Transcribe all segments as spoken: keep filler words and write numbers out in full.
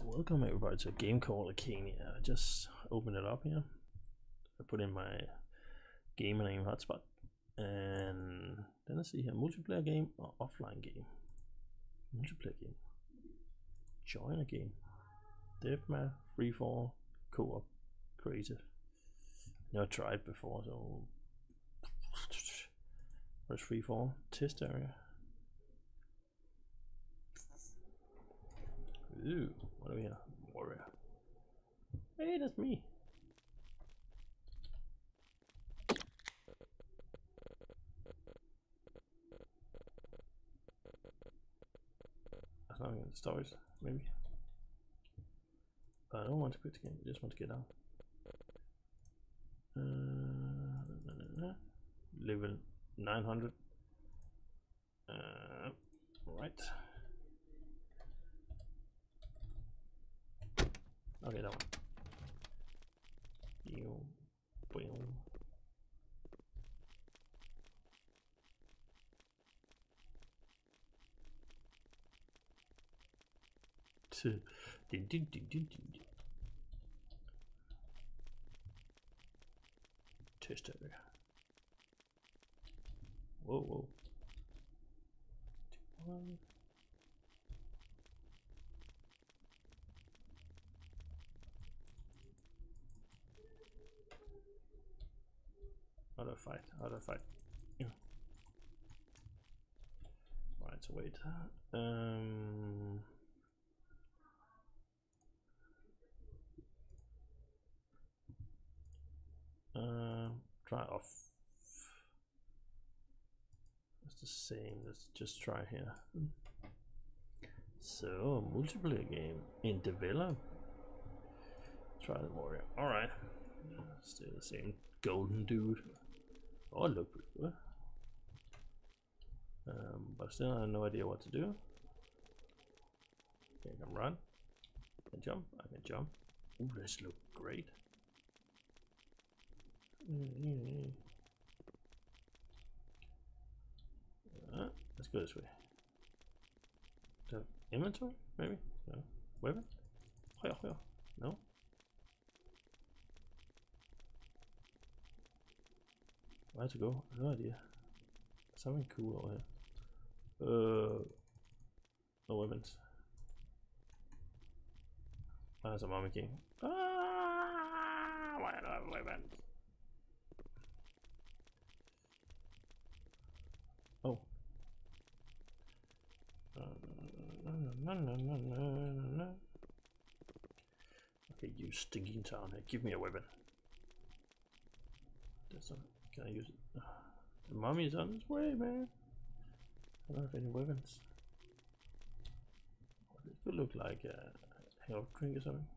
Welcome everybody to a game called Acania. I just opened it up here. I put in my game name hotspot, and then I see here multiplayer game or offline game. Multiplayer game. Join a game. Deathmatch, freefall, co-op, creative. Never tried before, so where's freefall? Test area. Ooh, what are we here? Warrior. Hey, that's me. That's not in the stories, maybe. But I don't want to quit the game, I just want to get out. Uh, nah, nah, nah. Level nine hundred. Uh, right. Okay, that one. You, boom. Ding, ding, ding, ding, ding. Test area. Whoa, whoa. One. How do I fight? How do I fight? Yeah. Right, so wait. Um. Uh, try off. It's the same. Let's just try here. So, multiplayer game in develop. Try the warrior. All right. Still the same golden dude. Oh, look pretty good. Um, but still, I have no idea what to do. Okay, I can run. I can jump. I can jump. Ooh, this looks great. Uh, let's go this way. The inventory, maybe? No. Weapon? Oh, yeah, oh, yeah. No? Where to go? No idea. Something cool over here. Uh, no weapons. Oh, that's a mommy king. Ah, why do I have weapons? Oh. Uh, no, no, no, no, no, no. Okay, you stinking town here. Give me a weapon. That's not, can I use it? Uh, the mommy is on its way, man. I don't have any weapons. It could look like a health drink or something.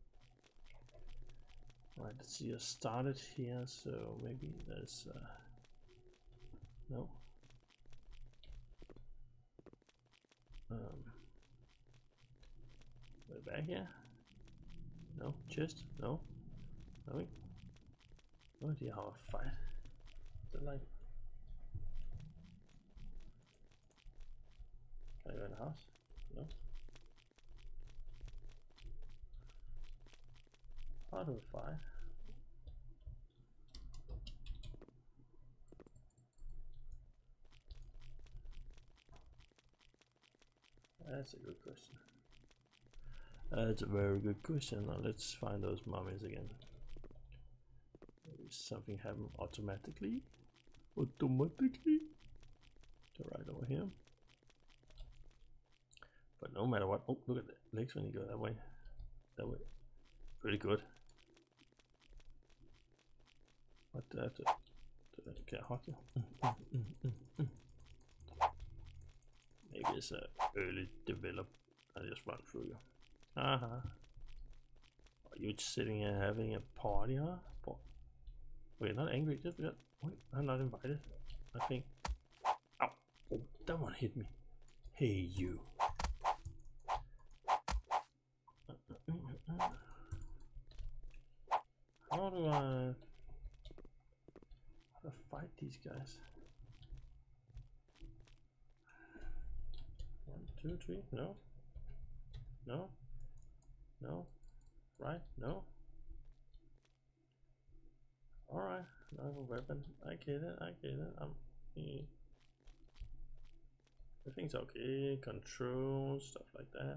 Right, let's see. I started here, so maybe there's uh, no. Um, we're back here. No chest. No. Nothing. No idea how I fight. Is it like? Can I go in the house? No. How do I fight? That's a good question. That's a very good question. Now let's find those mummies again. Maybe something happen automatically. Automatically. To right over here. But no matter what, oh look at the legs when you go that way. That way. Pretty good. What do I have to, do I can I hug you? Maybe it's a early develop. I just run through you. Haha. Uh-huh. Are you sitting here having a party, huh? Wait, not angry, just because. Wait, I'm not invited. I think. Ow! Oh, that one hit me. Hey, you. How do I, how do I fight these guys? One, two, three. No. No. No? Right? No? Alright, another weapon. I get it, I get it. I'm mm. Everything's okay, control, stuff like that.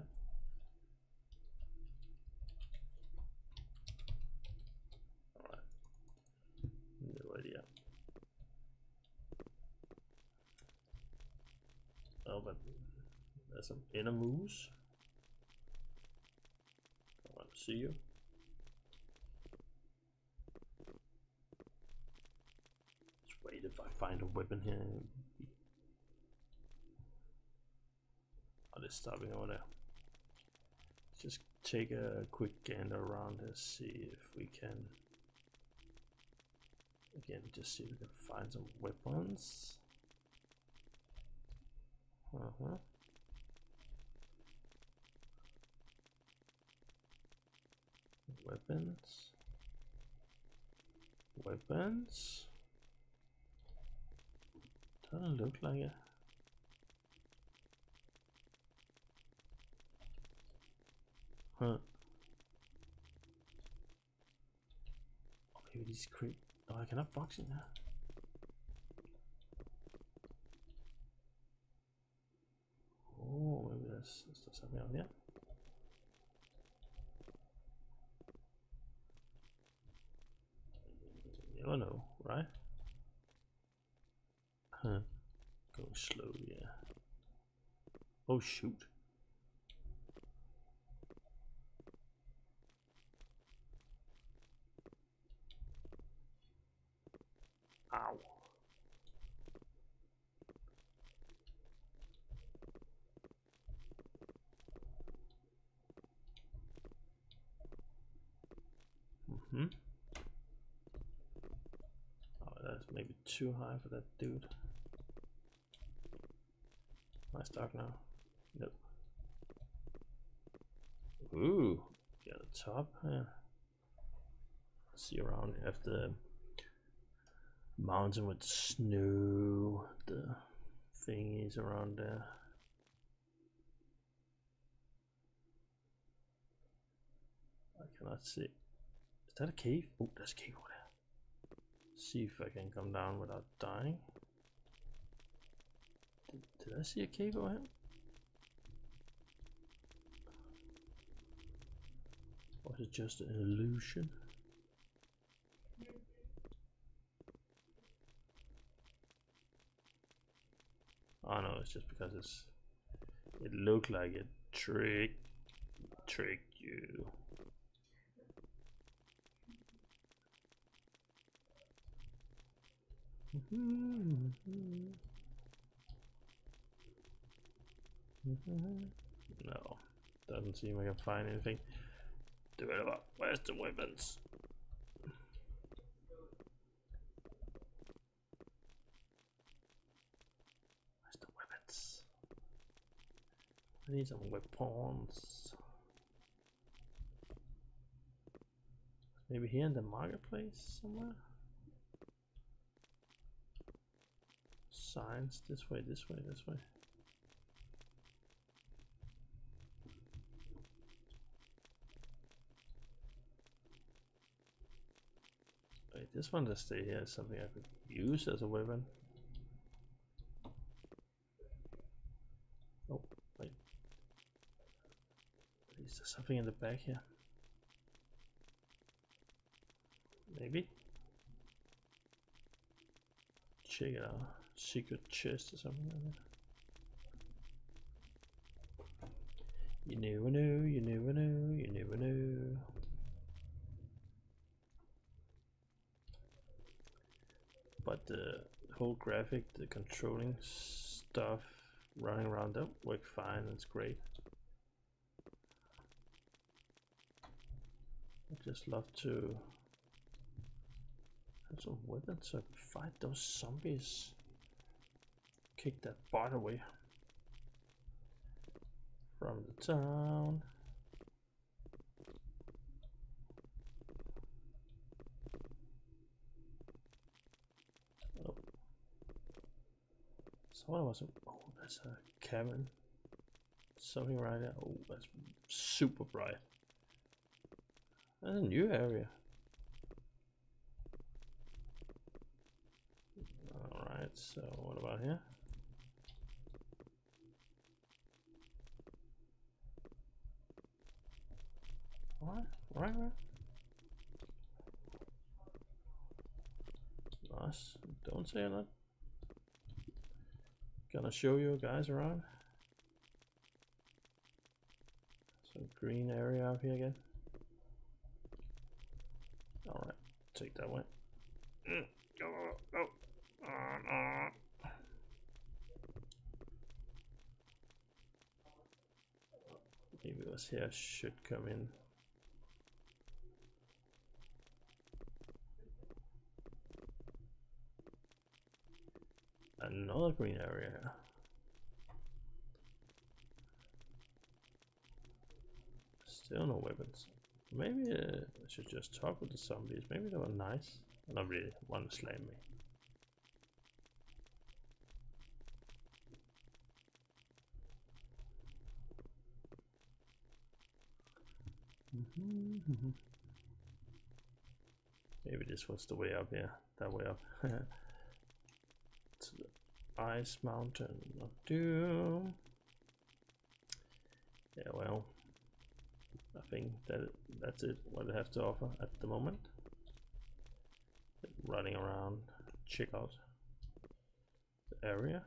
Alright. No idea. Oh, but there's some inner moves. I want to see you. Let's wait if I find a weapon here. Oh, they're stopping over there. Let's just take a quick gander around and see if we can. Again, just see if we can find some weapons. Uh-huh. Weapons. Weapons. Doesn't look like it. Huh. Oh, maybe these creep. Oh, I cannot box in there. Oh, maybe there's, there's something out here. You never know, right? Huh. Going slow, yeah. Oh, shoot. Ow. Mm-hmm. Oh, that's maybe too high for that dude. Am I stuck now? Nope. Ooh, get the top. Yeah. See around if the mountain with snow, the thingies around there. I cannot see. Is that a cave? Oh, there's a cave over there. See if I can come down without dying. Did, did I see a cave over here? Or is it just an illusion? Oh no, it's just because it's it looked like it tricked tricked you. No, doesn't seem like I can find anything. Developer, where's the weapons? Where's the weapons? I need some weapons. Maybe here in the marketplace somewhere? Signs, this way, this way, this way. Wait, this one to stay here is something I could use as a weapon. Oh, wait. Is there something in the back here? Maybe? Check it out. Secret chest or something like that. You never know, you never know, you never know. But the whole graphic, the controlling stuff running around that work fine, it's great. I just love to have some weapons so I can fight those zombies. Kick that bot away from the town. Oh, someone was. Oh, that's a cabin. Something right there. Oh, that's super bright. That's a new area. Alright, so what about here? Alright, right, right. Nice. Don't say that. Gonna show you guys around. Some green area out here again. Alright, take that one. Mm, go, go. Uh, uh. Maybe this here should come in. Another green area. Still no weapons. Maybe uh, I should just talk with the zombies. Maybe they were nice. Not really want to slam me. Mm-hmm. Maybe this was the way up here. That way up. To the ice mountain of doom. Yeah, well, I think that that's it. What I have to offer at the moment. Running around, check out the area.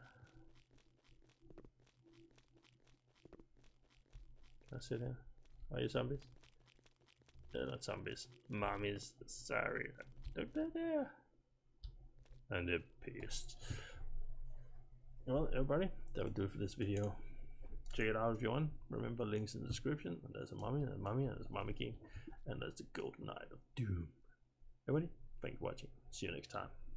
Can I sit here? Are you zombies? They're not zombies. Mummies. Sorry. Look there. And they're pissed. Well, everybody, that will do it for this video. Check it out if you want. Remember, links in the description. And there's a mummy, and a mummy, and there's a mummy king, and there's the golden knight of doom. Everybody, thanks for watching. See you next time.